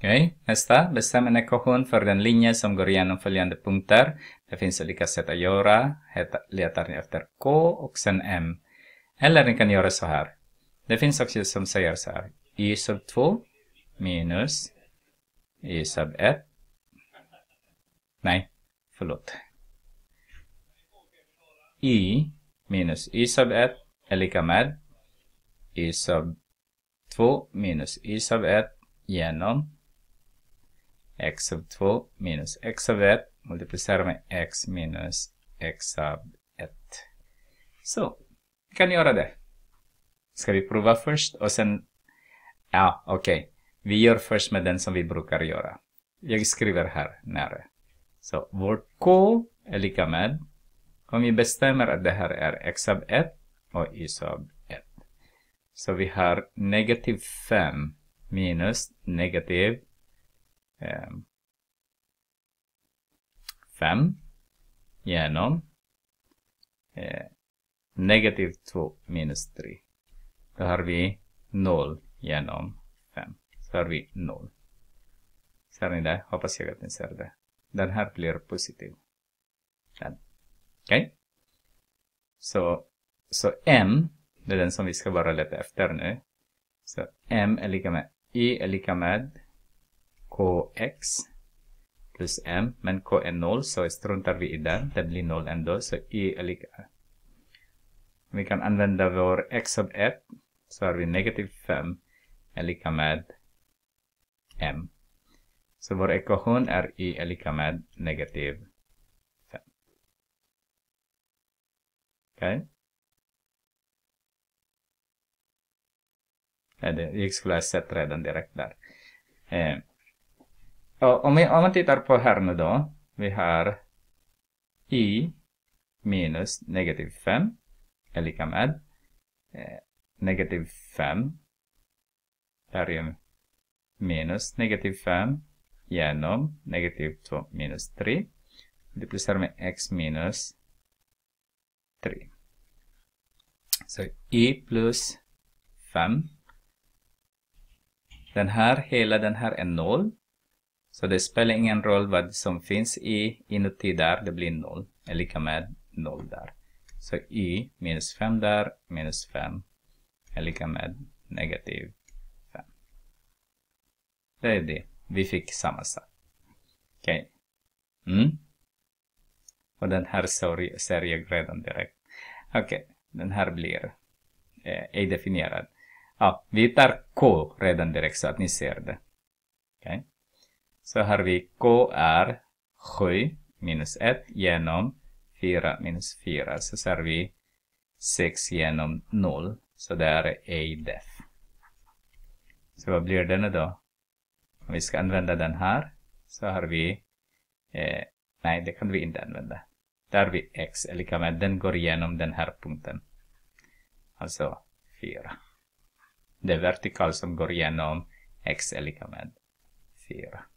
Okej, nästa. Bestäm en ekvation för den linje som går igenom följande punkter. Det finns olika sätt att göra. Letar ni efter K och sen M. Eller ni kan göra så här. Det finns också som säger så här. Y sub 2 minus Y sub 1. Nej, förlåt. Y minus Y sub 1 är lika med Y sub 2 minus Y sub 1 genom X sub 2 minus X sub 1 multiplicerar med X minus X sub 1. Så, vi kan göra det. Ska vi prova först och sen... Ja, okej. Vi gör först med den som vi brukar göra. Jag skriver här nära. Så, vårt K är lika med... Om vi bestämmer att det här är X sub 1 och Y sub 1. Så vi har negativ 5 minus negativ 5 genom negativ 2 minus 3. Då har vi 0 genom 5. Så har vi 0. Ser ni det? Hoppas jag att ni ser det. Den här blir positiv. Okej? Så M, det är den som vi ska bara leta efter nu. Så M är lika med Y är lika med KX plus M. Men K är 0 så struntar vi i den. Det blir 0 ändå. Så Y är lika. Vi kan använda vår X sub 1. Så har vi negativ 5 är lika med M. Så vår ekvation är Y är lika med negativ 5. Okej? Jag skulle ha sett redan direkt där. Om man tittar på här nu då. Vi har Y minus negativ 5 är lika med negativ 5. Där är minus negativ 5 genom negativ 2 minus 3. Multiplicerar med X minus 3. Så Y plus 5. Hela den här är 0. Så det spelar ingen roll vad som finns inuti där. Det blir 0. Är lika med 0 där. Så Y minus 5 där. Minus 5 är lika med negativ 5. Det är det. Vi fick samma sak. Okej. Och den här ser jag redan direkt. Okej. Den här blir ej definierad. Ja, vi tar K redan direkt så att ni ser det. Okej. Så har vi K är 7 minus 1 genom 4 minus 4. Så ser vi 6 genom 0. Så det är ej def. Så vad blir det nu då? Om vi ska använda den här. Så har vi... nej, det kan vi inte använda. Där har vi X är lika med. Den går igenom den här punkten. Alltså 4. Det är vertikal som går igenom X är lika med 4.